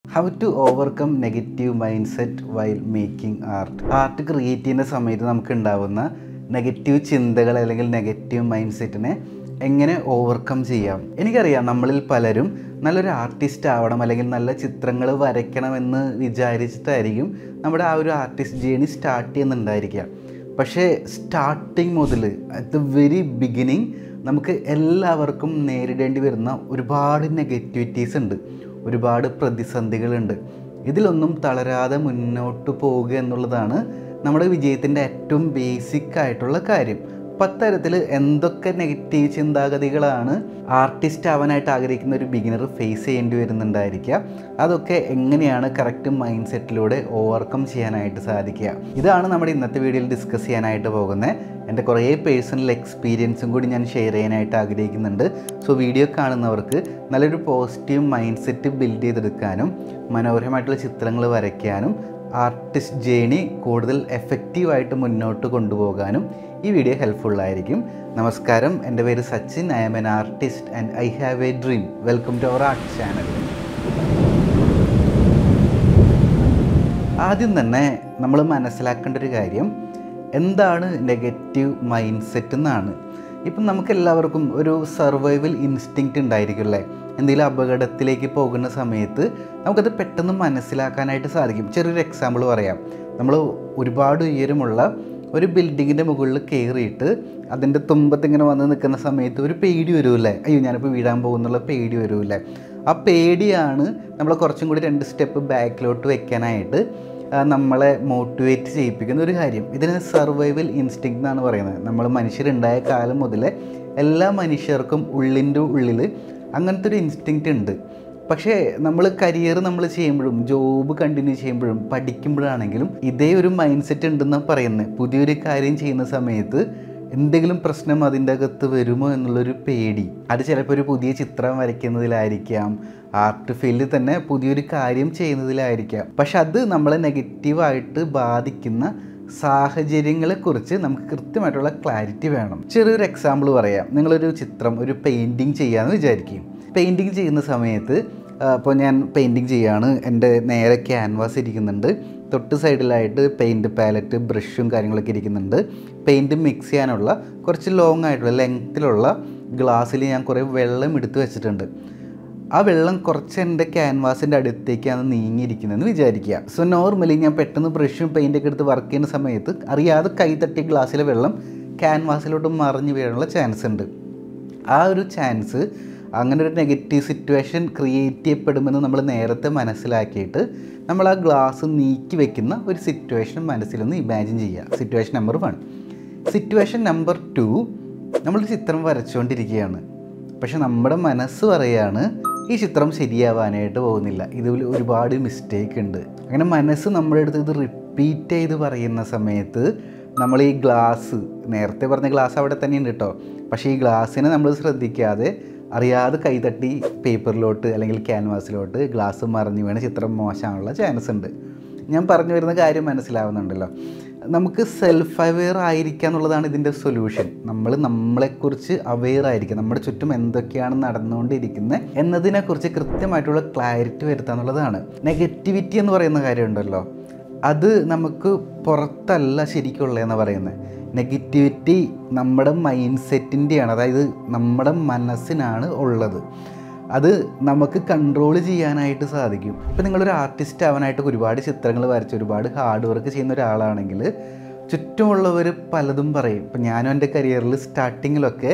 How to overcome negative mindset while making art create ചെയ്യുന്ന സമയത്ത് നമുക്ക് ഉണ്ടാവുന്ന നെഗറ്റീവ് ചിന്തകൾ അല്ലെങ്കിൽ നെഗറ്റീവ് മൈൻഡ് സെറ്റിനെ എങ്ങനെ ഓവർകം ചെയ്യാം. എനിക്കറിയാം നമ്മളിൽ പലരും നല്ലൊരു ആർട്ടിസ്റ്റ് ആവണം അല്ലെങ്കിൽ നല്ല ചിത്രങ്ങൾ വരയ്ക്കണമെന്ന് വിചാരിച്ചിട്ടായിരിക്കും നമ്മുടെ ആ ഒരു ആർട്ടിസ്റ്റ് ജേണി സ്റ്റാർട്ട് ചെയ്യുന്നുണ്ടായിരിക്കാം. പക്ഷേ സ്റ്റാർട്ടിങ് മുതൽ അറ്റ് ദ വെരി ബിഗിനിങ് നമുക്ക് എല്ലാവർക്കും നേരിടേണ്ടി വരുന്ന ഒരുപാട് നെഗറ്റിവിറ്റീസ് ഉണ്ട്, ഒരുപാട് പ്രതിസന്ധികളുണ്ട്. ഇതിലൊന്നും തളരാതെ മുന്നോട്ട് പോവുക എന്നുള്ളതാണ് നമ്മുടെ വിജയത്തിൻ്റെ ഏറ്റവും ബേസിക് ആയിട്ടുള്ള കാര്യം. അപ്പം അത്തരത്തിൽ എന്തൊക്കെ നെഗറ്റീവ് ചിന്താഗതികളാണ് ആർട്ടിസ്റ്റ് ആവാനായിട്ട് ആഗ്രഹിക്കുന്ന ഒരു ബിഗിനർ ഫേസ് ചെയ്യേണ്ടി വരുന്നുണ്ടായിരിക്കുക, അതൊക്കെ എങ്ങനെയാണ് കറക്റ്റ് മൈൻഡ് സെറ്റിലൂടെ ഓവർകം ചെയ്യാനായിട്ട് സാധിക്കുക, ഇതാണ് നമ്മുടെ ഇന്നത്തെ വീഡിയോയിൽ ഡിസ്കസ് ചെയ്യാനായിട്ട് പോകുന്നത്. എൻ്റെ കുറേ പേഴ്സണൽ എക്സ്പീരിയൻസും കൂടി ഞാൻ ഷെയർ ചെയ്യാനായിട്ട് ആഗ്രഹിക്കുന്നുണ്ട്. സോ വീഡിയോ കാണുന്നവർക്ക് നല്ലൊരു പോസിറ്റീവ് മൈൻഡ് സെറ്റ് ബിൽഡ് ചെയ്തെടുക്കാനും മനോഹരമായിട്ടുള്ള ചിത്രങ്ങൾ വരയ്ക്കാനും ആർട്ടിസ്റ്റ് ജേണി കൂടുതൽ എഫക്റ്റീവായിട്ട് മുന്നോട്ട് കൊണ്ടുപോകാനും ഈ വീഡിയോ ഹെൽപ്ഫുള്ളായിരിക്കും. നമസ്കാരം, എൻ്റെ പേര് Sachin. I am an artist and I have a dream. Welcome to our art channel. ആദ്യം തന്നെ നമ്മൾ മനസ്സിലാക്കേണ്ട ഒരു കാര്യം, എന്താണ് നെഗറ്റീവ് മൈൻഡ് സെറ്റ് എന്നാണ്. ഇപ്പം നമുക്കെല്ലാവർക്കും ഒരു സർവൈവൽ ഇൻസ്റ്റിങ്ക്റ്റ് ഉണ്ടായിരിക്കും അല്ലേ. എന്തെങ്കിലും അപകടത്തിലേക്ക് പോകുന്ന സമയത്ത് നമുക്കത് പെട്ടെന്ന് മനസ്സിലാക്കാനായിട്ട് സാധിക്കും. ചെറിയൊരു എക്സാമ്പിൾ പറയാം. നമ്മൾ ഒരുപാട് ഉയരമുള്ള ഒരു ബിൽഡിങ്ങിൻ്റെ മുകളിൽ കയറിയിട്ട് അതിൻ്റെ തുമ്പത്ത് ഇങ്ങനെ വന്ന് നിൽക്കുന്ന സമയത്ത് ഒരു പേടി വരുമല്ലേ, അയ്യോ ഞാനിപ്പോൾ വീഴാൻ പോകുന്നുള്ള പേടി വരുമല്ലേ. ആ പേടിയാണ് നമ്മളെ കുറച്ചും കൂടി 2 സ്റ്റെപ്പ് ബാക്കിലോട്ട് വെക്കാനായിട്ട് നമ്മളെ മോട്ടിവേറ്റ് ചെയ്യിപ്പിക്കുന്ന ഒരു കാര്യം. ഇതിന് സർവൈവൽ ഇൻസ്റ്റിങ്ക്റ്റ് എന്നാണ് പറയുന്നത്. നമ്മൾ മനുഷ്യരുണ്ടായ കാലം മുതലേ എല്ലാ മനുഷ്യർക്കും ഉള്ളിൻ്റെ ഉള്ളിൽ അങ്ങനത്തെ ഒരു ഇൻസ്റ്റിങ്ക്റ്റ് ഉണ്ട്. പക്ഷേ നമ്മൾ കരിയർ നമ്മൾ ചെയ്യുമ്പോഴും ജോബ് കണ്ടിന്യൂ ചെയ്യുമ്പോഴും പഠിക്കുമ്പോഴാണെങ്കിലും ഇതേ ഒരു മൈൻഡ് സെറ്റ് ഉണ്ടെന്നാണ് പറയുന്നത്. പുതിയൊരു കാര്യം ചെയ്യുന്ന സമയത്ത് എന്തെങ്കിലും പ്രശ്നം അതിൻ്റെ അകത്ത് വരുമോ എന്നുള്ളൊരു പേടി, അത് ചിലപ്പോൾ ഒരു പുതിയ ചിത്രം വരയ്ക്കുന്നതിലായിരിക്കാം, ആർട്ട് ഫീൽഡിൽ തന്നെ പുതിയൊരു കാര്യം ചെയ്യുന്നതിലായിരിക്കാം. പക്ഷെ അത് നമ്മളെ നെഗറ്റീവായിട്ട് ബാധിക്കുന്ന സാഹചര്യങ്ങളെക്കുറിച്ച് നമുക്ക് കൃത്യമായിട്ടുള്ള ക്ലാരിറ്റി വേണം. ചെറിയൊരു എക്സാമ്പിൾ പറയാം. നിങ്ങളൊരു ചിത്രം, ഒരു പെയിൻറ്റിങ് ചെയ്യാമെന്ന് വിചാരിക്കും. പെയിൻറ്റിങ് ചെയ്യുന്ന സമയത്ത് ഇപ്പോൾ ഞാൻ പെയിൻറ്റിങ് ചെയ്യുകയാണ്, എൻ്റെ നേരെ ക്യാൻവാസ് ഇരിക്കുന്നുണ്ട്, തൊട്ട് സൈഡിലായിട്ട് പെയിൻറ്റ് പാലറ്റ്, ബ്രഷും കാര്യങ്ങളൊക്കെ ഇരിക്കുന്നുണ്ട്. പെയിൻറ്റ് മിക്സ് ചെയ്യാനുള്ള കുറച്ച് ലോങ് ആയിട്ടുള്ള ലെങ്ത്തിലുള്ള ഗ്ലാസ്സിൽ ഞാൻ കുറേ വെള്ളം എടുത്ത് വെച്ചിട്ടുണ്ട്. ആ വെള്ളം കുറച്ച് എൻ്റെ ക്യാൻവാസിൻ്റെ അടുത്തേക്കാണ് നീങ്ങിയിരിക്കുന്നതെന്ന് വിചാരിക്കുക. സോ നോർമലി ഞാൻ പെട്ടെന്ന് ബ്രഷും പെയിൻറ്റൊക്കെ എടുത്ത് വർക്ക് ചെയ്യുന്ന സമയത്ത് അറിയാതെ കൈ തട്ടിയ ഗ്ലാസ്സിലെ വെള്ളം ക്യാൻവാസിലോട്ട് മറിഞ്ഞു വീഴാനുള്ള ചാൻസ് ഉണ്ട്. ആ ഒരു ചാൻസ്, അങ്ങനെ ഒരു നെഗറ്റീവ് സിറ്റുവേഷൻ ക്രിയേറ്റ് ചെയ്യപ്പെടുമെന്ന് നമ്മൾ നേരത്തെ മനസ്സിലാക്കിയിട്ട് നമ്മൾ ആ ഗ്ലാസ് നീക്കി വെക്കുന്ന ഒരു സിറ്റുവേഷൻ മനസ്സിലൊന്ന് ഇമാജിൻ ചെയ്യുക. Situation number 1. സിറ്റുവേഷൻ നമ്പർ 2, നമ്മളൊരു ചിത്രം വരച്ചുകൊണ്ടിരിക്കുകയാണ്. പക്ഷെ നമ്മുടെ മനസ്സ് പറയുകയാണ് ഈ ചിത്രം ശരിയാവാനായിട്ട് പോകുന്നില്ല, ഇതിൽ ഒരുപാട് മിസ്റ്റേക്ക് ഉണ്ട്. അങ്ങനെ മനസ്സ് നമ്മുടെ അടുത്ത് ഇത് റിപ്പീറ്റ് ചെയ്ത് പറയുന്ന സമയത്ത് നമ്മൾ ഈ ഗ്ലാസ്, നേരത്തെ പറഞ്ഞ ഗ്ലാസ് അവിടെ തന്നെ ഉണ്ട് കേട്ടോ, പക്ഷേ ഈ ഗ്ലാസ്സിനെ നമ്മൾ ശ്രദ്ധിക്കാതെ അറിയാതെ കൈതട്ടി പേപ്പറിലോട്ട് അല്ലെങ്കിൽ ക്യാൻവാസിലോട്ട് ഗ്ലാസ് മറിഞ്ഞു വീണ് ചിത്രം മോശമാനുള്ള ചാൻസ് ഉണ്ട്. ഞാൻ പറഞ്ഞു വരുന്ന കാര്യം മനസ്സിലാവുന്നുണ്ടല്ലോ. നമുക്ക് സെൽഫ് അവെയർ ആയിരിക്കുക എന്നുള്ളതാണ് ഇതിൻ്റെ സൊല്യൂഷൻ. നമ്മളെക്കുറിച്ച് അവെയർ ആയിരിക്കുക, നമ്മുടെ ചുറ്റും എന്തൊക്കെയാണ് നടന്നുകൊണ്ടിരിക്കുന്നത് എന്നതിനെക്കുറിച്ച് കൃത്യമായിട്ടുള്ള ക്ലാരിറ്റി വരുത്തുക എന്നുള്ളതാണ്. നെഗറ്റിവിറ്റി എന്ന് പറയുന്ന കാര്യമുണ്ടല്ലോ, അത് നമുക്ക് പുറത്തല്ല ശരിക്കുള്ളതെന്ന് പറയുന്നത്. നെഗറ്റിവിറ്റി നമ്മുടെ മൈൻഡ് സെറ്റിൻ്റെയാണ്, അതായത് നമ്മുടെ മനസ്സിനാണ് ഉള്ളത്. അത് നമുക്ക് കൺട്രോൾ ചെയ്യാനായിട്ട് സാധിക്കും. ഇപ്പം നിങ്ങളൊരു ആർട്ടിസ്റ്റ് ആവാനായിട്ട് ഒരുപാട് ചിത്രങ്ങൾ വരച്ച് ഒരുപാട് ഹാർഡ് വർക്ക് ചെയ്യുന്ന ഒരാളാണെങ്കിൽ ചുറ്റുമുള്ളവർ പലതും പറയും. ഇപ്പം ഞാനും എൻ്റെ കരിയറിൽ സ്റ്റാർട്ടിങ്ങിലൊക്കെ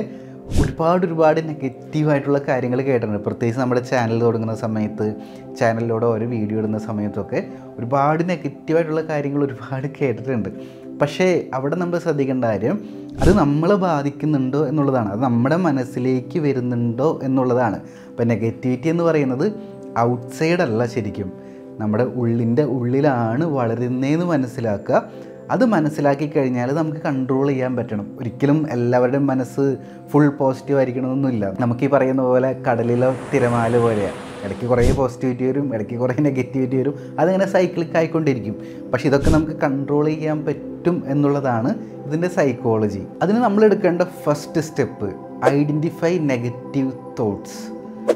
ഒരുപാട് നെഗറ്റീവായിട്ടുള്ള കാര്യങ്ങൾ കേട്ടിട്ടുണ്ട്. പ്രത്യേകിച്ച് നമ്മുടെ ചാനൽ തുടങ്ങുന്ന സമയത്ത്, ചാനലിലൂടെ ഓരോ വീഡിയോ ഇടുന്ന സമയത്തൊക്കെ ഒരുപാട് നെഗറ്റീവായിട്ടുള്ള കാര്യങ്ങൾ ഒരുപാട് കേട്ടിട്ടുണ്ട്. പക്ഷേ അവിടെ നമ്മൾ ശ്രദ്ധിക്കേണ്ട കാര്യം, അത് നമ്മളെ ബാധിക്കുന്നുണ്ടോ എന്നുള്ളതാണ്, അത് നമ്മുടെ മനസ്സിലേക്ക് വരുന്നുണ്ടോ എന്നുള്ളതാണ്. അപ്പോൾ നെഗറ്റിവിറ്റി എന്ന് പറയുന്നത് ഔട്ട്സൈഡ് അല്ല, ശരിക്കും നമ്മുടെ ഉള്ളിൻ്റെ ഉള്ളിലാണ് വളരുന്നതെന്ന് മനസ്സിലാക്കുക. അത് മനസ്സിലാക്കി കഴിഞ്ഞാൽ നമുക്ക് കൺട്രോൾ ചെയ്യാൻ പറ്റണം. ഒരിക്കലും എല്ലാവരുടെയും മനസ്സ് ഫുൾ പോസിറ്റീവ് ആയിരിക്കണമെന്നൊന്നുമില്ല. നമുക്ക് ഈ പറയുന്ന പോലെ കടലിലെ തിരമാല പോലെയാണ്, ഇടയ്ക്ക് കുറേ പോസിറ്റിവിറ്റി വരും, ഇടയ്ക്ക് കുറേ നെഗറ്റിവിറ്റി വരും, അതങ്ങനെ സൈക്ലിക് ആയിക്കൊണ്ടിരിക്കും. പക്ഷേ ഇതൊക്കെ നമുക്ക് കൺട്രോൾ ചെയ്യാൻ പറ്റും എന്നുള്ളതാണ് ഇതിൻ്റെ സൈക്കോളജി. അതിന് നമ്മൾ എടുക്കേണ്ട first step, identify negative thoughts.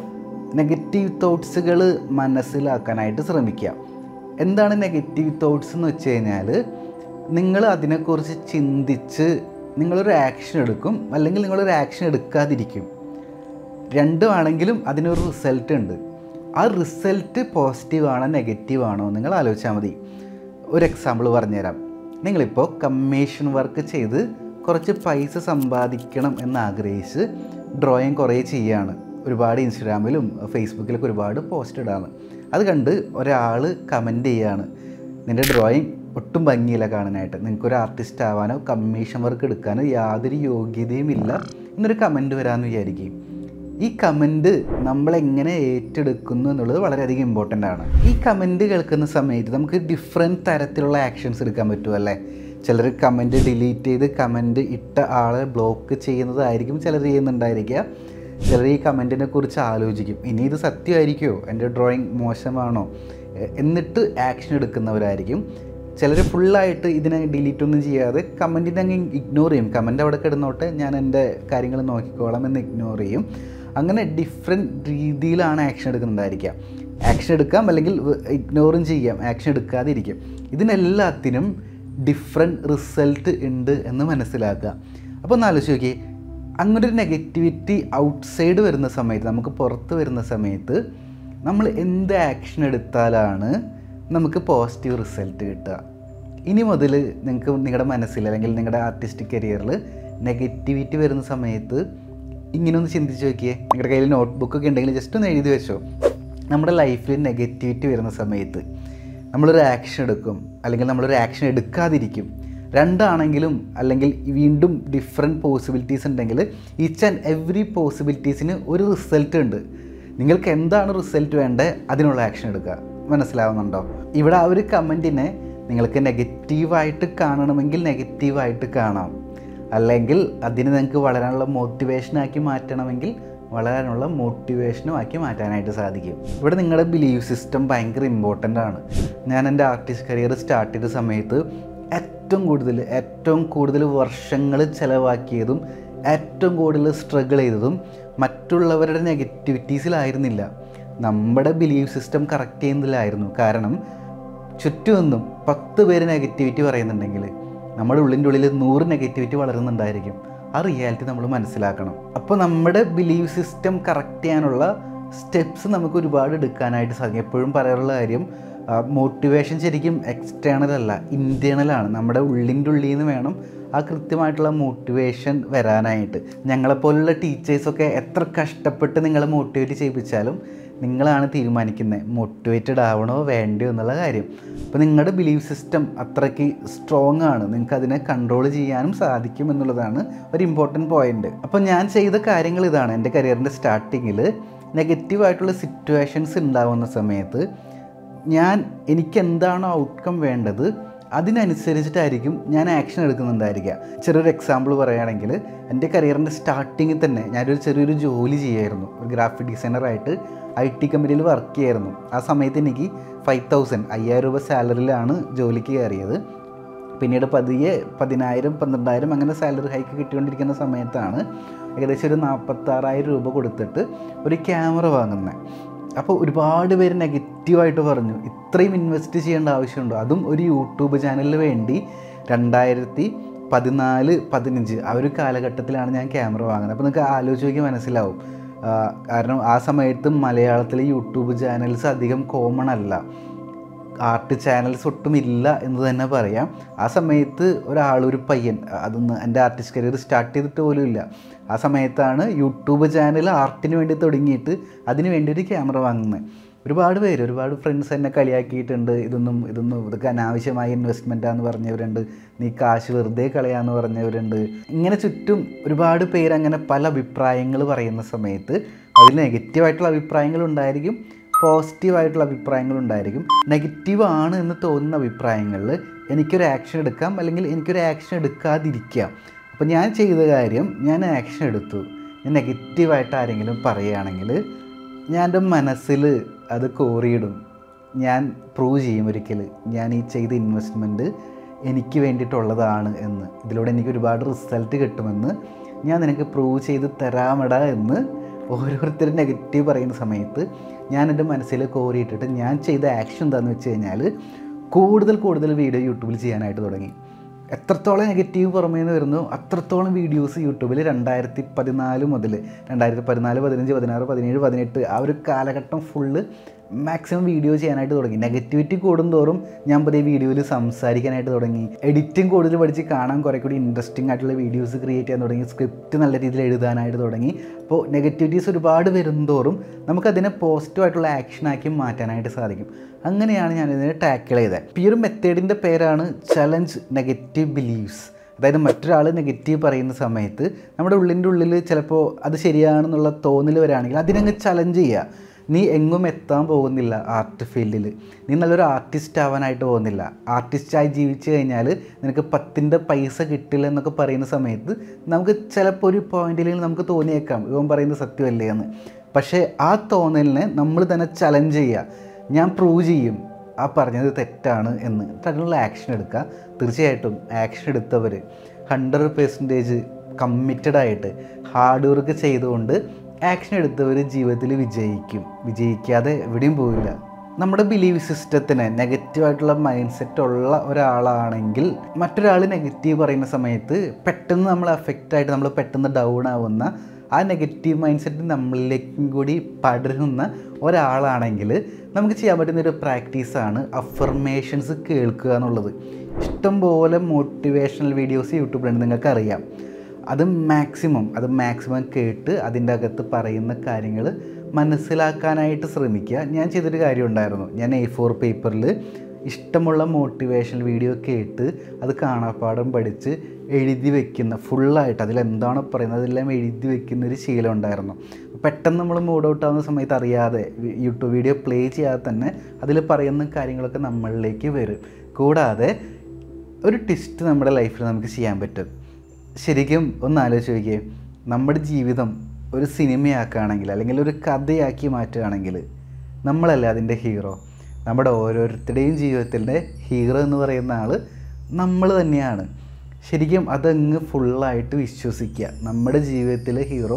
Negative തോട്ട്സുകൾ മനസ്സിലാക്കാനായിട്ട് ശ്രമിക്കുക. എന്താണ് നെഗറ്റീവ് തോട്ട്സ് എന്ന് വെച്ച് കഴിഞ്ഞാൽ, നിങ്ങൾ അതിനെക്കുറിച്ച് ചിന്തിച്ച് നിങ്ങളൊരു ആക്ഷൻ എടുക്കും, അല്ലെങ്കിൽ നിങ്ങളൊരു ആക്ഷൻ എടുക്കാതിരിക്കും. രണ്ടുമാണെങ്കിലും അതിനൊരു റിസൾട്ട് ഉണ്ട്. ആ റിസൾട്ട് പോസിറ്റീവാണോ നെഗറ്റീവാണോ നിങ്ങൾ ആലോചിച്ചാൽ മതി. ഒരു എക്സാമ്പിൾ പറഞ്ഞുതരാം. നിങ്ങളിപ്പോൾ കമ്മീഷൻ വർക്ക് ചെയ്ത് കുറച്ച് പൈസ സമ്പാദിക്കണം എന്നാഗ്രഹിച്ച് ഡ്രോയിങ് കുറേ ചെയ്യുകയാണ്. ഒരുപാട് ഇൻസ്റ്റാഗ്രാമിലും ഫേസ്ബുക്കിലൊക്കെ ഒരുപാട് പോസ്റ്റ് ഇടാണ്. അത് കണ്ട് ഒരാൾ കമൻറ്റ് ചെയ്യുകയാണ്, നിൻ്റെ ഡ്രോയിങ് ഒട്ടും ഭംഗിയില്ല കാണാനായിട്ട്, നിങ്ങൾക്കൊരു ആർട്ടിസ്റ്റ് ആവാനോ കമ്മീഷൻ വർക്ക് എടുക്കാനോ യാതൊരു യോഗ്യതയും ഇല്ല എന്നൊരു കമൻറ്റ് വരാമെന്ന് വിചാരിക്കും. ഈ കമൻറ്റ് നമ്മളെങ്ങനെ ഏറ്റെടുക്കുന്നു എന്നുള്ളത് വളരെയധികം ഇമ്പോർട്ടൻ്റ് ആണ്. ഈ കമൻറ്റ് കേൾക്കുന്ന സമയത്ത് നമുക്ക് ഡിഫറെൻറ്റ് തരത്തിലുള്ള ആക്ഷൻസ് എടുക്കാൻ പറ്റുമല്ലേ. ചിലർ കമൻറ്റ് ഡിലീറ്റ് ചെയ്ത് കമൻറ്റ് ഇട്ട ആളെ ബ്ലോക്ക് ചെയ്യുന്നതായിരിക്കും ചിലർ ചെയ്യുന്നുണ്ടായിരിക്കുക. ചിലർ ഈ കമൻറ്റിനെ കുറിച്ച് ആലോചിക്കും, ഇനി ഇത് സത്യമായിരിക്കുമോ, എൻ്റെ ഡ്രോയിങ് മോശമാണോ, എന്നിട്ട് ആക്ഷൻ എടുക്കുന്നവരായിരിക്കും. ചിലർ ഫുള്ളായിട്ട് ഇതിനെ ഡിലീറ്റ് ഒന്നും ചെയ്യാതെ കമൻറ്റിനെ അങ്ങ് ഇഗ്നോർ ചെയ്യും. കമൻറ്റ് അവിടെ കിടന്നോട്ടെ, ഞാൻ എൻ്റെ കാര്യങ്ങൾ നോക്കിക്കോളാം എന്ന് ഇഗ്നോർ ചെയ്യും. അങ്ങനെ ഡിഫറെൻറ്റ് രീതിയിലാണ് ആക്ഷൻ എടുക്കുന്നുണ്ടായിരിക്കുക. ആക്ഷൻ എടുക്കാം, അല്ലെങ്കിൽ ഇഗ്നോറും ചെയ്യാം, ആക്ഷൻ എടുക്കാതിരിക്കും. ഇതിനെല്ലാത്തിനും ഡിഫറെൻറ്റ് റിസൾട്ട് ഉണ്ട് എന്ന് മനസ്സിലാക്കുക. അപ്പോൾ ഒന്ന് ആലോചിച്ച് നോക്കിയേ, അങ്ങനെ ഒരു നെഗറ്റിവിറ്റി ഔട്ട്സൈഡ് വരുന്ന സമയത്ത്, നമുക്ക് പുറത്ത് വരുന്ന സമയത്ത് നമ്മൾ എന്ത് ആക്ഷൻ എടുത്താലാണ് നമുക്ക് പോസിറ്റീവ് റിസൾട്ട് കിട്ടുക? ഇനി മുതൽ നിങ്ങൾക്ക് നിങ്ങളുടെ മനസ്സിൽ അല്ലെങ്കിൽ നിങ്ങളുടെ ആർട്ടിസ്റ്റിക് കരിയറിൽ നെഗറ്റിവിറ്റി വരുന്ന സമയത്ത് ഇങ്ങനെ ഒന്ന് ചിന്തിച്ച് നോക്കിയേ. നിങ്ങളുടെ കയ്യിൽ നോട്ട്ബുക്കൊക്കെ ഉണ്ടെങ്കിൽ ജസ്റ്റ് ഒന്ന് എഴുതി വെച്ചോ. നമ്മുടെ ലൈഫിൽ നെഗറ്റിവിറ്റി വരുന്ന സമയത്ത് നമ്മളൊരു ആക്ഷൻ എടുക്കും, അല്ലെങ്കിൽ നമ്മളൊരു ആക്ഷൻ എടുക്കാതിരിക്കും. രണ്ടാണെങ്കിലും അല്ലെങ്കിൽ വീണ്ടും ഡിഫറെൻറ്റ് പോസിബിലിറ്റീസ് ഉണ്ടെങ്കിൽ ഈച്ച് ആൻഡ് എവറി പോസിബിലിറ്റീസിന് ഒരു റിസൾട്ട് ഉണ്ട്. നിങ്ങൾക്ക് എന്താണ് റിസൾട്ട് വേണ്ടത് അതിനുള്ള ആക്ഷൻ എടുക്കുക. മനസ്സിലാവുന്നുണ്ടോ? ഇവിടെ ആ ഒരു കമൻറ്റിനെ നിങ്ങൾക്ക് നെഗറ്റീവായിട്ട് കാണണമെങ്കിൽ നെഗറ്റീവായിട്ട് കാണാം, അല്ലെങ്കിൽ അതിന് നിങ്ങൾക്ക് വളരാനുള്ള മോട്ടിവേഷനാക്കി മാറ്റണമെങ്കിൽ വളരാനുള്ള മോട്ടിവേഷനും ആക്കി മാറ്റാനായിട്ട് സാധിക്കും. ഇവിടെ നിങ്ങളുടെ ബിലീവ് സിസ്റ്റം ഭയങ്കര ഇമ്പോർട്ടൻ്റ് ആണ്. ഞാൻ എൻ്റെ ആർട്ടിസ്റ്റ് കരിയർ സ്റ്റാർട്ട് ചെയ്ത സമയത്ത് ഏറ്റവും കൂടുതൽ വർഷങ്ങൾ ചിലവാക്കിയതും ഏറ്റവും കൂടുതൽ സ്ട്രഗിൾ ചെയ്തതും മറ്റുള്ളവരുടെ നെഗറ്റിവിറ്റീസിലായിരുന്നില്ല, നമ്മുടെ ബിലീവ് സിസ്റ്റം കറക്റ്റ് ചെയ്യുന്നതിലായിരുന്നു. കാരണം ചുറ്റുമൊന്നും 10 പേര് നെഗറ്റിവിറ്റി പറയുന്നുണ്ടെങ്കിൽ നമ്മുടെ ഉള്ളിൻ്റെ ഉള്ളിൽ 100 നെഗറ്റിവിറ്റി വളരുന്നുണ്ടായിരിക്കും. ആ റിയാലിറ്റി നമ്മൾ മനസ്സിലാക്കണം. അപ്പോൾ നമ്മുടെ ബിലീവ് സിസ്റ്റം കറക്റ്റ് ചെയ്യാനുള്ള സ്റ്റെപ്സ് നമുക്ക് ഒരുപാട് എടുക്കാനായിട്ട് സാധിക്കും. എപ്പോഴും പറയാറുള്ള കാര്യം, മോട്ടിവേഷൻ ശരിക്കും എക്സ്റ്റേണൽ അല്ല, ഇൻറ്റേണലാണ്. നമ്മുടെ ഉള്ളിൻ്റെ ഉള്ളിൽ നിന്ന് വേണം ആ കൃത്യമായിട്ടുള്ള മോട്ടിവേഷൻ വരാനായിട്ട്. ഞങ്ങളെപ്പോലുള്ള ടീച്ചേഴ്സൊക്കെ എത്ര കഷ്ടപ്പെട്ട് നിങ്ങളെ മോട്ടിവേറ്റ് ചെയ്യിപ്പിച്ചാലും നിങ്ങളാണ് തീരുമാനിക്കുന്നത് മോട്ടിവേറ്റഡ് ആവണോ വേണ്ടയോ എന്നുള്ള കാര്യം. അപ്പോൾ നിങ്ങളുടെ ബിലീവ് സിസ്റ്റം അത്രയ്ക്ക് സ്ട്രോങ് ആണ്, നിങ്ങൾക്ക് അതിനെ കൺട്രോൾ ചെയ്യാനും സാധിക്കും എന്നുള്ളതാണ് ഒരു ഇമ്പോർട്ടൻറ്റ് പോയിൻ്റ്. അപ്പോൾ ഞാൻ ചെയ്ത കാര്യങ്ങൾ ഇതാണ്. എൻ്റെ കരിയറിൻ്റെ സ്റ്റാർട്ടിങ്ങിൽ നെഗറ്റീവായിട്ടുള്ള സിറ്റുവേഷൻസ് ഉണ്ടാകുന്ന സമയത്ത് എനിക്കെന്താണോ ഔട്ട്കം വേണ്ടത് അതിനനുസരിച്ചിട്ടായിരിക്കും ഞാൻ ആക്ഷൻ എടുക്കുന്നുണ്ടായിരിക്കുക. ചെറിയൊരു എക്സാമ്പിൾ പറയുകയാണെങ്കിൽ, എൻ്റെ കരിയറിൻ്റെ സ്റ്റാർട്ടിങ്ങിൽ തന്നെ ഞാനൊരു ചെറിയൊരു ജോലി ചെയ്യായിരുന്നു. ഒരു ഗ്രാഫിക് ഡിസൈനറായിട്ട് IT കമ്പനിയിൽ വർക്ക് ചെയ്യായിരുന്നു. ആ സമയത്ത് എനിക്ക് 5,000 രൂപ സാലറിയിലാണ് ജോലിക്ക് കയറിയത്. പിന്നീട് പതിയെ 10,000 12,000 അങ്ങനെ സാലറി ഹൈക്ക് കിട്ടിക്കൊണ്ടിരിക്കുന്ന സമയത്താണ് ഏകദേശം ഒരു 46,000 രൂപ കൊടുത്തിട്ട് ഒരു ക്യാമറ വാങ്ങുന്നത്. അപ്പോൾ ഒരുപാട് പേര് നെഗറ്റീവായിട്ട് പറഞ്ഞു, ഇത്രയും ഇൻവെസ്റ്റ് ചെയ്യേണ്ട ആവശ്യമുണ്ടോ, അതും ഒരു യൂട്യൂബ് ചാനലിന് വേണ്ടി. 2014-15 ആ ഒരു കാലഘട്ടത്തിലാണ് ഞാൻ ക്യാമറ വാങ്ങുന്നത്. അപ്പോൾ നിങ്ങൾക്ക് ആലോചിച്ച് നോക്കി മനസ്സിലാവും. കാരണം ആ സമയത്ത് മലയാളത്തിലെ യൂട്യൂബ് ചാനൽസ് അധികം കോമൺ അല്ല, ആർട്ട് ചാനൽസ് ഒട്ടും ഇല്ല എന്ന് തന്നെ പറയാം. ആ സമയത്ത് ഒരു പയ്യൻ, അതൊന്ന് എൻ്റെ ആർട്ടിസ്റ്റ് കരിയർ സ്റ്റാർട്ട് ചെയ്തിട്ട് പോലും ഇല്ല, ആ സമയത്താണ് യൂട്യൂബ് ചാനൽ ആർട്ടിന് വേണ്ടി തുടങ്ങിയിട്ട് അതിന് വേണ്ടി ഒരു ക്യാമറ വാങ്ങുന്നത്. ഒരുപാട് ഫ്രണ്ട്സ് എന്നെ കളിയാക്കിയിട്ടുണ്ട്, ഇതൊക്കെ അനാവശ്യമായ ഇൻവെസ്റ്റ്മെൻറ്റാന്ന് പറഞ്ഞവരുണ്ട്, നീ കാശ് വെറുതെ കളയാന്ന് പറഞ്ഞവരുണ്ട്. ഇങ്ങനെ ചുറ്റും ഒരുപാട് പേര് അങ്ങനെ പല അഭിപ്രായങ്ങൾ പറയുന്ന സമയത്ത് അതിൽ നെഗറ്റീവായിട്ടുള്ള അഭിപ്രായങ്ങളുണ്ടായിരിക്കും, പോസിറ്റീവായിട്ടുള്ള അഭിപ്രായങ്ങളുണ്ടായിരിക്കും. നെഗറ്റീവ് ആണ് എന്ന് തോന്നുന്ന അഭിപ്രായങ്ങളിൽ എനിക്കൊരു ആക്ഷൻ എടുക്കാം, അല്ലെങ്കിൽ എനിക്കൊരു ആക്ഷൻ എടുക്കാതിരിക്കാം. അപ്പോൾ ഞാൻ ചെയ്ത കാര്യം, ഞാൻ ആക്ഷൻ എടുത്തു. ഞാൻ നെഗറ്റീവായിട്ട് ആരെങ്കിലും പറയുകയാണെങ്കിൽ ഞാൻ എൻ്റെ മനസ്സിൽ അത് കോറിയിടും. ഞാൻ പ്രൂവ് ചെയ്യും ഒരിക്കൽ ഞാൻ ഈ ചെയ്ത ഇൻവെസ്റ്റ്മെൻറ്റ് എനിക്ക് വേണ്ടിയിട്ടുള്ളതാണ് എന്ന്, ഇതിലൂടെ എനിക്ക് ഒരുപാട് റിസൾട്ട് കിട്ടുമെന്ന് ഞാൻ നിനക്ക് പ്രൂവ് ചെയ്ത് തരാമടാ എന്ന് ഓരോരുത്തരും നെഗറ്റീവ് പറയുന്ന സമയത്ത് ഞാൻ എൻ്റെ മനസ്സിൽ കോരിയിട്ടിട്ട് ഞാൻ ചെയ്ത ആക്ഷൻ എന്താണെന്ന് വെച്ച് കഴിഞ്ഞാൽ കൂടുതൽ വീഡിയോ യൂട്യൂബിൽ ചെയ്യാനായിട്ട് തുടങ്ങി. എത്രത്തോളം നെഗറ്റീവ് പുറമേ നിന്ന് വരുന്നു അത്രത്തോളം വീഡിയോസ് യൂട്യൂബിൽ 2014 മുതൽ 2014, 15, 16, 17, 18 ആ ഒരു കാലഘട്ടം ഫുള്ള് മാക്സിമം വീഡിയോ ചെയ്യാനായിട്ട് തുടങ്ങി. നെഗറ്റിവിറ്റി കൂടുന്തോറും ഞാൻ പുതിയ വീഡിയോയിൽ സംസാരിക്കാനായിട്ട് തുടങ്ങി. എഡിറ്റിംഗ് കൂടുതൽ പഠിച്ച് കാണാൻ കുറേ കൂടി ഇൻട്രസ്റ്റിംഗ് ആയിട്ടുള്ള വീഡിയോസ് ക്രിയേറ്റ് ചെയ്യാൻ തുടങ്ങി. സ്ക്രിപ്റ്റ് നല്ല രീതിയിൽ എഴുതാനായിട്ട് തുടങ്ങി. അപ്പോൾ നെഗറ്റിവിറ്റീസ് ഒരുപാട് വരുന്തോറും നമുക്കതിനെ പോസിറ്റീവായിട്ടുള്ള ആക്ഷനാക്കി മാറ്റാനായിട്ട് സാധിക്കും. അങ്ങനെയാണ് ഞാനിതിനെ ടാക്കിൾ ചെയ്തത്. ഈ ഒരു മെത്തേഡിൻ്റെ പേരാണ് ചലഞ്ച് നെഗറ്റീവ് ബിലീവ്സ്. അതായത് മറ്റൊരാൾ നെഗറ്റീവ് പറയുന്ന സമയത്ത് നമ്മുടെ ഉള്ളിൽ ചിലപ്പോൾ അത് ശരിയാണെന്നുള്ള തോന്നൽ വരികയാണെങ്കിൽ അതിനങ്ങ് ചലഞ്ച് ചെയ്യുക. നീ എങ്ങും എത്താൻ പോകുന്നില്ല ആർട്ട് ഫീൽഡിൽ, നീ നല്ലൊരു ആർട്ടിസ്റ്റ് ആവാനായിട്ട് പോകുന്നില്ല, ആർട്ടിസ്റ്റായി ജീവിച്ചു കഴിഞ്ഞാൽ നിനക്ക് 10ൻ്റെ പൈസ കിട്ടില്ല എന്നൊക്കെ പറയുന്ന സമയത്ത് നമുക്ക് ചിലപ്പോൾ ഒരു പോയിന്റിൽ നമുക്ക് തോന്നിയേക്കാം ഇവൻ പറയുന്നത് സത്യമല്ലേ എന്ന്. പക്ഷേ ആ തോന്നലിനെ നമ്മൾ തന്നെ ചലഞ്ച് ചെയ്യുക. ഞാൻ പ്രൂവ് ചെയ്യും ആ പറഞ്ഞത് തെറ്റാണ് എന്ന്. അതിനുള്ള ആക്ഷൻ എടുക്കുക. തീർച്ചയായിട്ടും ആക്ഷൻ എടുത്തവർ 100% കമ്മിറ്റഡായിട്ട് ഹാർഡ് വർക്ക് ചെയ്തുകൊണ്ട് ആക്ഷൻ എടുത്തവർ ജീവിതത്തിൽ വിജയിക്കാതെ എവിടെയും പോവില്ല. നമ്മുടെ ബിലീവ് സിസ്റ്റത്തിന് നെഗറ്റീവായിട്ടുള്ള മൈൻഡ് സെറ്റ് ഉള്ള ഒരാളാണെങ്കിൽ മറ്റൊരാൾ നെഗറ്റീവ് പറയുന്ന സമയത്ത് പെട്ടെന്ന് നമ്മൾ അഫക്റ്റായിട്ട് നമ്മൾ പെട്ടെന്ന് ഡൗൺ ആവുന്ന ആ നെഗറ്റീവ് മൈൻഡ് സെറ്റ് നമ്മളിലേക്കും കൂടി പടരുന്ന ഒരാളാണെങ്കിൽ നമുക്ക് ചെയ്യാൻ പറ്റുന്നൊരു പ്രാക്ടീസാണ് അഫർമേഷൻസ് കേൾക്കുക എന്നുള്ളത്. ഇഷ്ടംപോലെ മോട്ടിവേഷണൽ വീഡിയോസ് യൂട്യൂബിലുണ്ട്, നിങ്ങൾക്കറിയാം. അത് മാക്സിമം കേട്ട് അതിൻ്റെ അകത്ത് പറയുന്ന കാര്യങ്ങൾ മനസ്സിലാക്കാനായിട്ട് ശ്രമിക്കുക. ഞാൻ ചെയ്തൊരു കാര്യം ഉണ്ടായിരുന്നു. ഞാൻ A4 പേപ്പറിൽ ഇഷ്ടമുള്ള മോട്ടിവേഷണൽ വീഡിയോ കേട്ട് അത് കാണാപ്പാഠം പഠിച്ച് എഴുതി വയ്ക്കുന്ന ഫുള്ളായിട്ട് അതിലെന്താണോ പറയുന്നത് അതെല്ലാം എഴുതി വയ്ക്കുന്നൊരു ശീലം ഉണ്ടായിരുന്നു. പെട്ടെന്ന് നമ്മൾ മൂഡ് ഔട്ട് ആവുന്ന സമയത്ത് അറിയാതെ യൂട്യൂബ് വീഡിയോ പ്ലേ ചെയ്യാതെ തന്നെ അതിൽ പറയുന്ന കാര്യങ്ങളൊക്കെ നമ്മളിലേക്ക് വരും. കൂടാതെ ഒരു ട്വിസ്റ്റ് നമ്മുടെ ലൈഫിൽ നമുക്ക് ചെയ്യാൻ പറ്റും. ശരിക്കും ഒന്ന് ആലോചിച്ച് നോക്കിയേ, നമ്മുടെ ജീവിതം ഒരു സിനിമയാക്കുകയാണെങ്കിൽ അല്ലെങ്കിൽ ഒരു കഥയാക്കി മാറ്റുകയാണെങ്കിൽ നമ്മളല്ലേ അതിൻ്റെ ഹീറോ. നമ്മുടെ ഓരോരുത്തരുടെയും ജീവിതത്തിൻ്റെ ഹീറോ എന്ന് പറയുന്ന ആൾ നമ്മൾ തന്നെയാണ്. ശരിക്കും അതങ്ങ് ഫുള്ളായിട്ട് വിശ്വസിക്കുക. നമ്മുടെ ജീവിതത്തിലെ ഹീറോ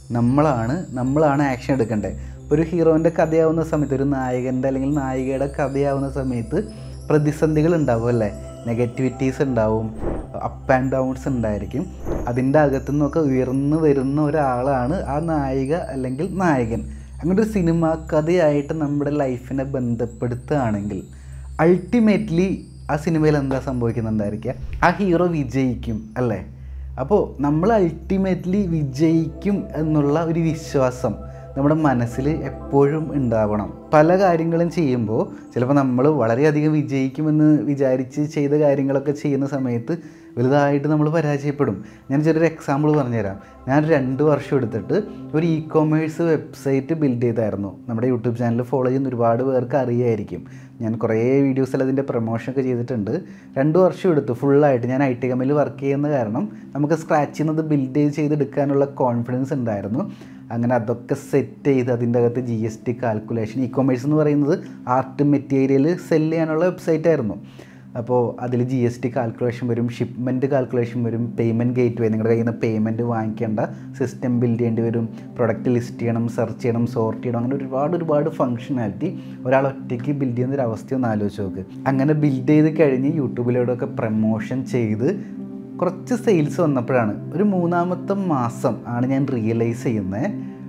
നമ്മളാണ് ആക്ഷൻ എടുക്കേണ്ടത്. ഒരു ഹീറോൻ്റെ കഥയാവുന്ന സമയത്ത്, ഒരു നായകൻ്റെ അല്ലെങ്കിൽ നായികയുടെ കഥയാവുന്ന സമയത്ത് പ്രതിസന്ധികൾ ഉണ്ടാവും അല്ലേ, നെഗറ്റിവിറ്റീസ് ഉണ്ടാവും, അപ്പ് ആൻഡ് ഡൗൺസ് ഉണ്ടായിരിക്കും. അതിൻ്റെ അകത്തു നിന്നൊക്കെ ഉയർന്നു വരുന്ന ഒരാളാണ് ആ നായിക അല്ലെങ്കിൽ നായകൻ. അങ്ങനെ ഒരു സിനിമ കഥയായിട്ട് നമ്മുടെ ലൈഫിനെ ബന്ധപ്പെടുത്തുകയാണെങ്കിൽ അൾട്ടിമേറ്റ്ലി ആ സിനിമയിൽ എന്താ സംഭവിക്കുന്നുണ്ടായിരിക്കുക, ആ ഹീറോ വിജയിക്കും അല്ലേ. അപ്പോൾ നമ്മൾ അൾട്ടിമേറ്റ്ലി വിജയിക്കും എന്നുള്ള ഒരു വിശ്വാസം നമ്മുടെ മനസ്സിൽ എപ്പോഴും ഉണ്ടാവണം. പല കാര്യങ്ങളും ചെയ്യുമ്പോൾ ചിലപ്പോൾ നമ്മൾ വളരെയധികം വിജയിക്കുമെന്ന് വിചാരിച്ച് ചെയ്ത കാര്യങ്ങളൊക്കെ ചെയ്യുന്ന സമയത്ത് വലുതായിട്ട് നമ്മൾ പരാജയപ്പെടും. ഞാൻ ചെറിയൊരു എക്സാമ്പിൾ പറഞ്ഞുതരാം. ഞാൻ 2 വർഷം എടുത്തിട്ട് ഒരു ഇ-കൊമേഴ്സ് വെബ്സൈറ്റ് ബിൽഡ് ചെയ്തായിരുന്നു. നമ്മുടെ യൂട്യൂബ് ചാനൽ ഫോളോ ചെയ്യുന്ന ഒരുപാട് പേർക്ക് അറിയായിരിക്കും. ഞാൻ കുറേ വീഡിയോസിൽ അതിൻ്റെ പ്രൊമോഷനൊക്കെ ചെയ്തിട്ടുണ്ട്. 2 വർഷം എടുത്തു ഫുള്ളായിട്ട്. ഞാൻ IT കമ്പനിയിൽ വർക്ക് ചെയ്യുന്ന കാരണം നമുക്ക് സ്ക്രാച്ചിൽ നിന്ന് ബിൽഡ് ചെയ്തെടുക്കാനുള്ള കോൺഫിഡൻസ് ഉണ്ടായിരുന്നു. അങ്ങനെ അതൊക്കെ സെറ്റ് ചെയ്ത് അതിൻ്റെ അകത്ത് GST കാൽക്കുലേഷൻ, ഇ-കൊമേഴ്സ് എന്ന് പറയുന്നത് ആർട്ട് മെറ്റീരിയൽ സെല് ചെയ്യാനുള്ള വെബ്സൈറ്റ് ആയിരുന്നു. അപ്പോൾ അതിൽ GST കാൽക്കുലേഷൻ വരും, ഷിപ്മെൻറ്റ് കാൽക്കുലേഷൻ വരും, പേയ്മെൻറ്റ് ഗേറ്റ് വേ, നിങ്ങളുടെ കയ്യിൽ നിന്ന് പേയ്മെൻറ്റ് വാങ്ങിക്കേണ്ട സിസ്റ്റം ബിൽഡ് ചെയ്യേണ്ടി വരും, പ്രൊഡക്റ്റ് ലിസ്റ്റ് ചെയ്യണം, സെർച്ച് ചെയ്യണം, സോർട്ട് ചെയ്യണം. അങ്ങനെ ഒരുപാട് ഫംഗ്ഷനാലിറ്റി ഒരാൾ ഒറ്റയ്ക്ക് ബിൽഡ് ചെയ്യുന്ന ഒരു അവസ്ഥ ഒന്ന് ആലോചിച്ച് നോക്ക്. അങ്ങനെ ബിൽഡ് ചെയ്ത് കഴിഞ്ഞ് യൂട്യൂബിലൂടെയൊക്കെ പ്രമോഷൻ ചെയ്ത് കുറച്ച് സെയിൽസ് വന്നപ്പോഴാണ്, ഒരു 3ാമത്തെ മാസം ആണ് ഞാൻ റിയലൈസ് ചെയ്യുന്നത്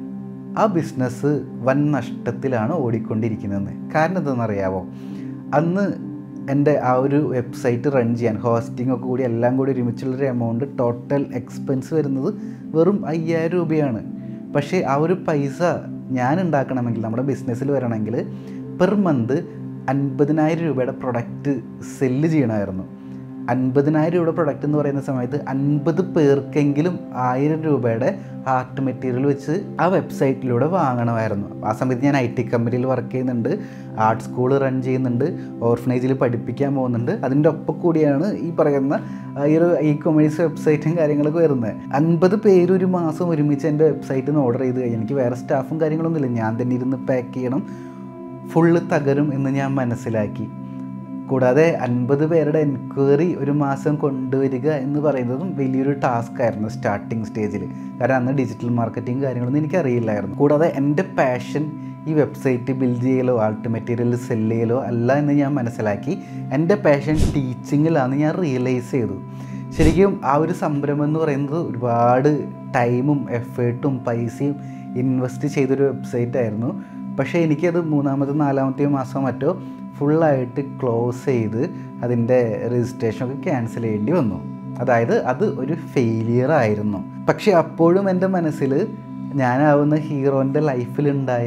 ആ ബിസിനസ് വൻ നഷ്ടത്തിലാണ് ഓടിക്കൊണ്ടിരിക്കുന്നതെന്ന്. കാരണം എന്താണെന്നറിയാമോ, അന്ന് എൻ്റെ ആ ഒരു വെബ്സൈറ്റ് റൺ ചെയ്യാൻ ഹോസ്റ്റിംഗ് ഒക്കെ കൂടി എല്ലാം കൂടി ഒരുമിച്ചുള്ളൊരു എമൗണ്ട് ടോട്ടൽ എക്സ്പെൻസ് വരുന്നത് വെറും 5000 രൂപയാണ്. പക്ഷേ ആ ഒരു പൈസ ഞാൻ ഉണ്ടാക്കണമെങ്കിൽ, നമ്മുടെ ബിസിനസ്സിൽ വരണമെങ്കിൽ പെർ മന്ത് 50,000 രൂപയുടെ പ്രൊഡക്റ്റ് സെല്ല് ചെയ്യണമായിരുന്നു. 50,000 രൂപയുടെ പ്രൊഡക്റ്റ് എന്ന് പറയുന്ന സമയത്ത് 50 പേർക്കെങ്കിലും 1000 രൂപയുടെ ആർട്ട് മെറ്റീരിയൽ വെച്ച് ആ വെബ്സൈറ്റിലൂടെ വാങ്ങണമായിരുന്നു. ആ സമയത്ത് ഞാൻ IT കമ്പനിയിൽ വർക്ക് ചെയ്യുന്നുണ്ട്, ആർട്ട് സ്കൂൾ റൺ ചെയ്യുന്നുണ്ട്, ഓർഫനേജിൽ പഠിപ്പിക്കാൻ പോകുന്നുണ്ട്. അതിൻ്റെ ഒപ്പം കൂടിയാണ് ഈ പറയുന്ന ഈ ഒരു ഇ-കൊമേഴ്സ് വെബ്സൈറ്റും കാര്യങ്ങളൊക്കെ വരുന്നത്. 50 പേര് ഒരു മാസം ഒരുമിച്ച് എൻ്റെ വെബ്സൈറ്റിൽ നിന്ന് ഓർഡർ ചെയ്ത് കഴിഞ്ഞാൽ എനിക്ക് വേറെ സ്റ്റാഫും കാര്യങ്ങളൊന്നുമില്ല, ഞാൻ തന്നെ ഇരുന്ന് പാക്ക് ചെയ്യണം, ഫുള്ള് തകരും എന്ന് ഞാൻ മനസ്സിലാക്കി. കൂടാതെ 50 പേരുടെ എൻക്വയറി ഒരു മാസം കൊണ്ടുവരിക എന്ന് പറയുന്നതും വലിയൊരു ടാസ്ക് ആയിരുന്നു സ്റ്റാർട്ടിങ് സ്റ്റേജിൽ. കാരണം അന്ന് ഡിജിറ്റൽ മാർക്കറ്റിംഗ് കാര്യങ്ങളൊന്നും എനിക്കറിയില്ലായിരുന്നു. കൂടാതെ എൻ്റെ പാഷൻ ഈ വെബ്സൈറ്റ് ബിൽഡ് ചെയ്യലോ ആർട്ട് മെറ്റീരിയൽ സെല് ചെയ്യലോ അല്ല എന്ന് ഞാൻ മനസ്സിലാക്കി. എൻ്റെ പാഷൻ ടീച്ചിങ്ങിലാണെന്ന് ഞാൻ റിയലൈസ് ചെയ്തു. ശരിക്കും ആ ഒരു സംരംഭം എന്ന് പറയുന്നത് ഒരുപാട് ടൈമും എഫേർട്ടും പൈസയും ഇൻവെസ്റ്റ് ചെയ്തൊരു വെബ്സൈറ്റ് ആയിരുന്നു. പക്ഷേ എനിക്കത് 3-ാമത്തെ 4-ാമത്തെ മാസം മറ്റോ ഫുള്ളായിട്ട് ക്ലോസ് ചെയ്ത് അതിൻ്റെ രജിസ്ട്രേഷനൊക്കെ ക്യാൻസൽ ചെയ്യേണ്ടി വന്നു. അതായത് അത് ഒരു ഫെയിലിയർ ആയിരുന്നു. പക്ഷേ അപ്പോഴും എൻ്റെ മനസ്സിൽ ഞാനാവുന്ന ഹീറോൻ്റെ ലൈഫിലുണ്ടായ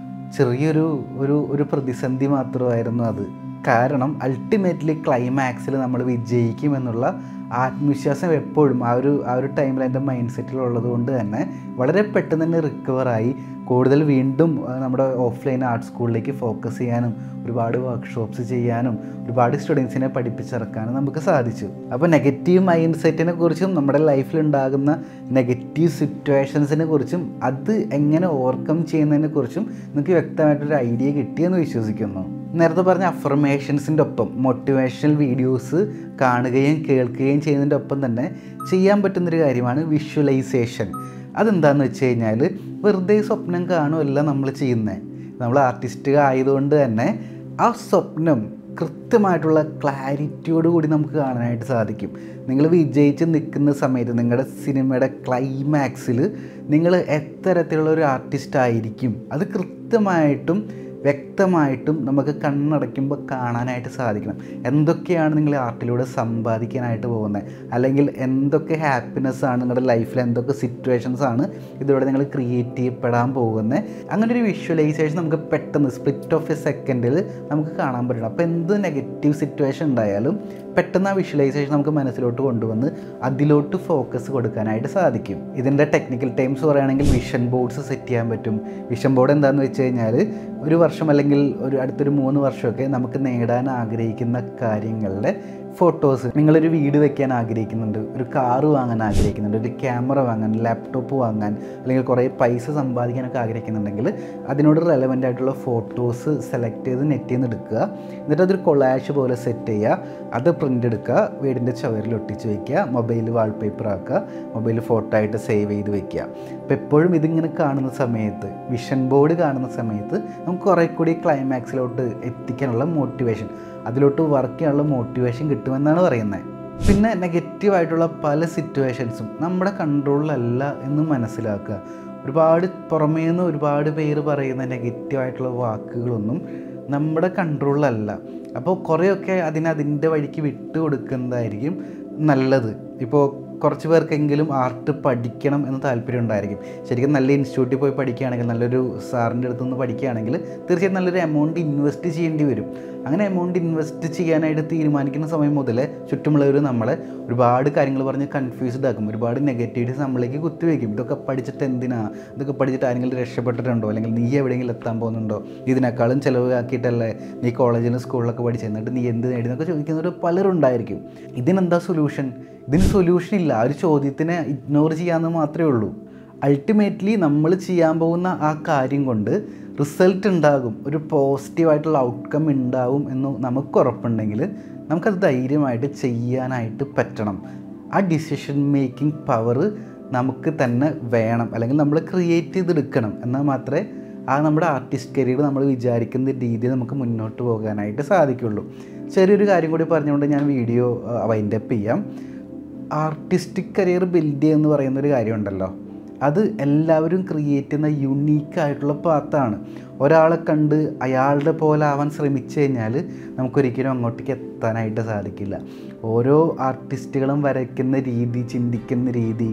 ചെറിയൊരു പ്രതിസന്ധി മാത്രമായിരുന്നു അത്. കാരണം അൾട്ടിമേറ്റ്ലി ക്ലൈമാക്സിൽ നമ്മൾ വിജയിക്കുമെന്നുള്ള ആത്മവിശ്വാസം എപ്പോഴും ആ ഒരു ടൈമിൽ എൻ്റെ മൈൻഡ് സെറ്റിലുള്ളത് കൊണ്ട് തന്നെ വളരെ പെട്ടെന്ന് തന്നെ റിക്കവറായി കൂടുതൽ വീണ്ടും നമ്മുടെ ഓഫ്ലൈൻ ആർട്ട് സ്കൂളിലേക്ക് ഫോക്കസ് ചെയ്യാനും ഒരുപാട് വർക്ക്ഷോപ്സ് ചെയ്യാനും ഒരുപാട് സ്റ്റുഡൻസിനെ പഠിപ്പിച്ചിറക്കാനും നമുക്ക് സാധിച്ചു. അപ്പോൾ നെഗറ്റീവ് മൈൻഡ് സെറ്റിനെ കുറിച്ചും നമ്മുടെ ലൈഫിലുണ്ടാകുന്ന നെഗറ്റീവ് സിറ്റുവേഷൻസിനെ കുറിച്ചും അത് എങ്ങനെ ഓവർകം ചെയ്യുന്നതിനെ കുറിച്ചും നിങ്ങൾക്ക് വ്യക്തമായിട്ടൊരു ഐഡിയ കിട്ടിയെന്ന് വിശ്വസിക്കുന്നു. നേരത്തെ പറഞ്ഞ അഫർമേഷൻസിൻ്റെ ഒപ്പം മോട്ടിവേഷണൽ വീഡിയോസ് കാണുകയും കേൾക്കുകയും ചെയ്യുന്നതിൻ്റെ ഒപ്പം തന്നെ ചെയ്യാൻ പറ്റുന്നൊരു കാര്യമാണ് വിഷ്വലൈസേഷൻ. അതെന്താണെന്ന് വെച്ച് കഴിഞ്ഞാൽ വെറുതെ സ്വപ്നം കാണുമല്ല നമ്മൾ ചെയ്യുന്നത്. നമ്മൾ ആർട്ടിസ്റ്റ് ആയതുകൊണ്ട് തന്നെ ആ സ്വപ്നം കൃത്യമായിട്ടുള്ള ക്ലാരിറ്റിയോട് കൂടി നമുക്ക് കാണാനായിട്ട് സാധിക്കും. നിങ്ങൾ വിജയിച്ച് നിൽക്കുന്ന സമയത്ത് നിങ്ങളുടെ സിനിമയുടെ ക്ലൈമാക്സിൽ നിങ്ങൾ എത്തരത്തിലുള്ള ഒരു ആർട്ടിസ്റ്റ് ആയിരിക്കും അത് കൃത്യമായിട്ടും വ്യക്തമായിട്ടും നമുക്ക് കണ്ണടയ്ക്കുമ്പോൾ കാണാനായിട്ട് സാധിക്കണം. എന്തൊക്കെയാണ് നിങ്ങൾ ആർട്ടിലൂടെ സമ്പാദിക്കാനായിട്ട് പോകുന്നത്, അല്ലെങ്കിൽ എന്തൊക്കെ ഹാപ്പിനെസ്സാണ് നിങ്ങളുടെ ലൈഫിൽ, എന്തൊക്കെ സിറ്റുവേഷൻസാണ് ഇതിലൂടെ നിങ്ങൾ ക്രിയേറ്റ് ചെയ്യപ്പെടാൻ പോകുന്നത്. അങ്ങനെ ഒരു വിഷ്വലൈസേഷൻ നമുക്ക് പെട്ടെന്ന് സ്പ്ലിറ്റ് ഓഫ് എ സെക്കൻഡിൽ നമുക്ക് കാണാൻ പറ്റണം. അപ്പോൾ എന്ത് നെഗറ്റീവ് സിറ്റുവേഷൻ ഉണ്ടായാലും പെട്ടെന്ന് ആ വിഷ്വലൈസേഷൻ നമുക്ക് മനസ്സിലോട്ട് കൊണ്ടുവന്ന് അതിലോട്ട് ഫോക്കസ് കൊടുക്കാനായിട്ട് സാധിക്കും. ഇതിൻ്റെ ടെക്നിക്കൽ ടൈംസ് പറയുകയാണെങ്കിൽ വിഷൻ ബോർഡ്സ് സെറ്റ് ചെയ്യാൻ പറ്റും. വിഷൻ ബോർഡ് എന്താണെന്ന് വെച്ച് കഴിഞ്ഞാൽ ഒരു വർഷം അല്ലെങ്കിൽ അടുത്തൊരു 3 വർഷമൊക്കെ നമുക്ക് നേടാൻ ആഗ്രഹിക്കുന്ന കാര്യങ്ങളുടെ ഫോട്ടോസ്, നിങ്ങളൊരു വീട് വെക്കാൻ ആഗ്രഹിക്കുന്നുണ്ട്, ഒരു കാറ് വാങ്ങാൻ ആഗ്രഹിക്കുന്നുണ്ട്, ഒരു ക്യാമറ വാങ്ങാൻ, ലാപ്ടോപ്പ് വാങ്ങാൻ, അല്ലെങ്കിൽ കുറേ പൈസ സമ്പാദിക്കാനൊക്കെ ആഗ്രഹിക്കുന്നുണ്ടെങ്കിൽ അതിനോട് റെലവൻ്റ് ആയിട്ടുള്ള ഫോട്ടോസ് സെലക്ട് ചെയ്ത് നെറ്റിൽ നിന്ന് എടുക്കുക. എന്നിട്ട് അതൊരു കൊളാഷ് പോലെ സെറ്റ് ചെയ്യുക. അത് പ്രിൻ്റ് എടുക്കുക, വീടിൻ്റെ ചുവരിൽ ഒട്ടിച്ച് വയ്ക്കുക, മൊബൈൽ വാൾപേപ്പർ ആക്കുക, മൊബൈൽ ഫോട്ടോ ആയിട്ട് സേവ് ചെയ്ത് വയ്ക്കുക. അപ്പോൾ എപ്പോഴും ഇതിങ്ങനെ കാണുന്ന സമയത്ത്, വിഷൻ ബോർഡ് കാണുന്ന സമയത്ത് നമുക്ക് കുറേ കൂടി ക്ലൈമാക്സിലോട്ട് എത്തിക്കാനുള്ള മോട്ടിവേഷൻ, അതിലോട്ട് വർക്ക് ചെയ്യാനുള്ള മോട്ടിവേഷൻ കിട്ടുമെന്നാണ് പറയുന്നത്. പിന്നെ നെഗറ്റീവായിട്ടുള്ള പല സിറ്റുവേഷൻസും നമ്മുടെ കൺട്രോളിലല്ല എന്ന് മനസ്സിലാക്കുക. ഒരുപാട് പുറമേ നിന്ന് ഒരുപാട് പേര് പറയുന്ന നെഗറ്റീവായിട്ടുള്ള വാക്കുകളൊന്നും നമ്മുടെ കൺട്രോളിലല്ല. അപ്പോൾ കുറേയൊക്കെ അതിൻ്റെ വഴിക്ക് വിട്ടു കൊടുക്കുന്നതായിരിക്കും നല്ലത്. ഇപ്പോൾ കുറച്ച് പേർക്കെങ്കിലും ആർട്ട് പഠിക്കണം എന്ന് താല്പര്യം ഉണ്ടായിരിക്കും. ശരിക്കും നല്ല ഇൻസ്റ്റിറ്റ്യൂട്ടിൽ പോയി പഠിക്കുകയാണെങ്കിൽ, നല്ലൊരു സാറിൻ്റെ അടുത്തുനിന്ന് പഠിക്കുകയാണെങ്കിൽ തീർച്ചയായും നല്ലൊരു എമൗണ്ട് ഇൻവെസ്റ്റ് ചെയ്യേണ്ടി വരും. അങ്ങനെ എമൗണ്ട് ഇൻവെസ്റ്റ് ചെയ്യാനായിട്ട് തീരുമാനിക്കുന്ന സമയം മുതൽ ചുറ്റുമുള്ളവർ നമ്മളെ ഒരുപാട് കാര്യങ്ങൾ പറഞ്ഞ് കൺഫ്യൂസ്ഡ് ആക്കും, ഒരുപാട് നെഗറ്റിവിറ്റീസ് നമ്മളിലേക്ക് കുത്തിവെക്കും. ഇതൊക്കെ പഠിച്ചിട്ട് എന്തിനാ, ഇതൊക്കെ പഠിച്ചിട്ട് ആരെങ്കിലും രക്ഷപ്പെട്ടിട്ടുണ്ടോ, അല്ലെങ്കിൽ നീ എവിടെയെങ്കിലും എത്താൻ പോകുന്നുണ്ടോ, ഇതിനേക്കാളും ചിലവാക്കിയിട്ടല്ലേ നീ കോളേജിലും സ്കൂളിലൊക്കെ പഠിച്ചു, എന്നിട്ട് നീ എന്ത് നേടി എന്നൊക്കെ ചോദിക്കുന്നവർ പലരുണ്ടായിരിക്കും. ഇതിനെന്താ സൊല്യൂഷൻ? ഇതിന് സൊല്യൂഷൻ ഇല്ല. ആ ഒരു ചോദ്യത്തിനെ ഇഗ്നോർ ചെയ്യാമെന്ന് മാത്രമേ ഉള്ളൂ. അൾട്ടിമേറ്റ്ലി നമ്മൾ ചെയ്യാൻ പോകുന്ന ആ കാര്യം കൊണ്ട് റിസൾട്ട് ഉണ്ടാകും, ഒരു പോസിറ്റീവായിട്ടുള്ള ഔട്ട്കം ഉണ്ടാവും എന്ന് നമുക്ക് ഉറപ്പുണ്ടെങ്കിൽ നമുക്കത് ധൈര്യമായിട്ട് ചെയ്യാനായിട്ട് പറ്റണം. ആ ഡിസിഷൻ മേക്കിംഗ് പവർ നമുക്ക് തന്നെ വേണം, അല്ലെങ്കിൽ നമ്മൾ ക്രിയേറ്റ് ചെയ്തെടുക്കണം. എന്നാൽ മാത്രമേ ആ നമ്മുടെ ആർട്ടിസ്റ്റ് കരിയർ നമ്മൾ വിചാരിക്കുന്ന രീതിയിൽ നമുക്ക് മുന്നോട്ട് പോകാനായിട്ട് സാധിക്കുള്ളൂ. ചെറിയൊരു കാര്യം കൂടി പറഞ്ഞുകൊണ്ട് ഞാൻ വീഡിയോ വൈൻഡപ്പ് ചെയ്യാം. ആർട്ടിസ്റ്റിക് കരിയർ ബിൽഡ് ചെയ്യുക എന്ന് പറയുന്നൊരു കാര്യമുണ്ടല്ലോ, അത് എല്ലാവരും ക്രിയേറ്റ് ചെയ്യുന്ന യുണീക്കായിട്ടുള്ള പാത്താണ്. ഒരാളെ കണ്ട് അയാളുടെ പോലെ ആവാൻ ശ്രമിച്ചു കഴിഞ്ഞാൽ നമുക്കൊരിക്കലും അങ്ങോട്ടേക്ക് എത്താനായിട്ട് സാധിക്കില്ല. ഓരോ ആർട്ടിസ്റ്റുകളും വരയ്ക്കുന്ന രീതി, ചിന്തിക്കുന്ന രീതി,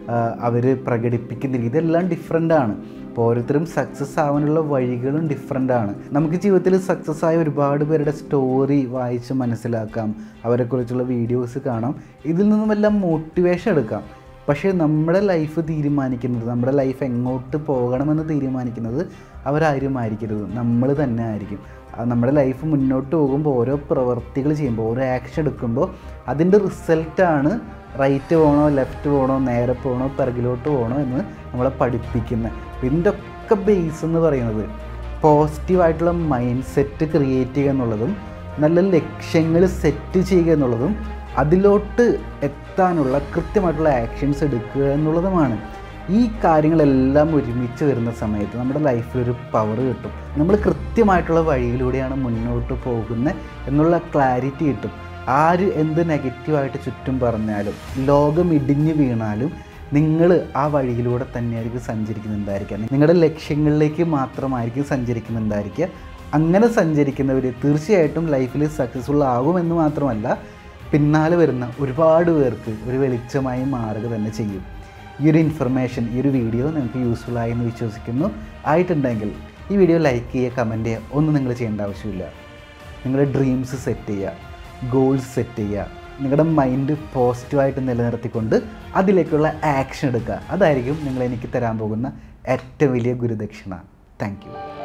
അവർ പ്രകടിപ്പിക്കുന്ന രീതി എല്ലാം ഡിഫറെൻ്റാണ്. അപ്പോൾ ഓരോരുത്തരും സക്സസ് ആവാനുള്ള വഴികളും ഡിഫറെൻ്റാണ്. നമുക്ക് ജീവിതത്തിൽ സക്സസ് ആയ ഒരുപാട് പേരുടെ സ്റ്റോറി വായിച്ച് മനസ്സിലാക്കാം, അവരെക്കുറിച്ചുള്ള വീഡിയോസ് കാണാം, ഇതിൽ നിന്നും എല്ലാം മോട്ടിവേഷൻ എടുക്കാം. പക്ഷേ നമ്മുടെ ലൈഫ് തീരുമാനിക്കുന്നത്, നമ്മുടെ ലൈഫ് എങ്ങോട്ട് പോകണമെന്ന് തീരുമാനിക്കുന്നത് അവരാരും ആയിരിക്കരുത്, നമ്മൾ തന്നെ ആയിരിക്കും. നമ്മുടെ ലൈഫ് മുന്നോട്ട് പോകുമ്പോൾ ഓരോ പ്രവർത്തികൾ ചെയ്യുമ്പോൾ, ഓരോ ആക്ഷൻ എടുക്കുമ്പോൾ അതിൻ്റെ റിസൾട്ടാണ് റൈറ്റ് പോകണോ ലെഫ്റ്റ് പോകണോ നേരെ പോകണോ പിറകിലോട്ട് പോകണോ എന്ന് നമ്മളെ പഠിപ്പിക്കുന്നത്. ഇതിൻ്റെ ഒക്കെ ബേസ് എന്ന് പറയുന്നത് പോസിറ്റീവായിട്ടുള്ള മൈൻഡ് സെറ്റ് ക്രിയേറ്റ് ചെയ്യുക എന്നുള്ളതും നല്ല ലക്ഷ്യങ്ങൾ സെറ്റ് ചെയ്യുക എന്നുള്ളതും അതിലോട്ട് എത്താനുള്ള കൃത്യമായിട്ടുള്ള ആക്ഷൻസ് എടുക്കുക എന്നുള്ളതുമാണ്. ഈ കാര്യങ്ങളെല്ലാം ഒരുമിച്ച് വരുന്ന സമയത്ത് നമ്മുടെ ലൈഫിലൊരു പവർ കിട്ടും. നമ്മൾ കൃത്യമായിട്ടുള്ള വഴിയിലൂടെയാണ് മുന്നോട്ട് പോകുന്നത് എന്നുള്ള ക്ലാരിറ്റി കിട്ടും. ആര് എന്ത് നെഗറ്റീവായിട്ട് ചുറ്റും പറഞ്ഞാലും, ലോകം ഇടിഞ്ഞു വീണാലും നിങ്ങൾ ആ വഴിയിലൂടെ തന്നെയായിരിക്കും സഞ്ചരിക്കുന്നുണ്ടായിരിക്കുക. നിങ്ങളുടെ ലക്ഷ്യങ്ങളിലേക്ക് മാത്രമായിരിക്കും സഞ്ചരിക്കുന്നുണ്ടായിരിക്കുക. അങ്ങനെ സഞ്ചരിക്കുന്നവർ തീർച്ചയായിട്ടും ലൈഫിൽ സക്സസ്ഫുൾ ആകുമെന്ന് മാത്രമല്ല, പിന്നാലെ വരുന്ന ഒരുപാട് പേർക്ക് ഒരു വെളിച്ചമായി മാറുക തന്നെ ചെയ്യും. ഈ ഒരു ഇൻഫർമേഷൻ, ഈ ഒരു വീഡിയോ നിങ്ങൾക്ക് യൂസ്ഫുൾ ആയെന്ന് വിശ്വസിക്കുന്നു. ആയിട്ടുണ്ടെങ്കിൽ ഈ വീഡിയോ ലൈക്ക് ചെയ്യുക, കമൻറ്റ് ചെയ്യുക, ഒന്നും നിങ്ങൾ ചെയ്യേണ്ട ആവശ്യമില്ല. നിങ്ങളുടെ ഡ്രീംസ് സെറ്റ് ചെയ്യുക, ഗോൾസ് സെറ്റ് ചെയ്യുക, നിങ്ങളുടെ മൈൻഡ് പോസിറ്റീവായിട്ട് നിലനിർത്തിക്കൊണ്ട് അതിലേക്കുള്ള ആക്ഷൻ എടുക്കുക. അതായിരിക്കും നിങ്ങൾ എനിക്ക് തരാൻ പോകുന്ന ഏറ്റവും വലിയ ഗുരുദക്ഷിണ. Thank you.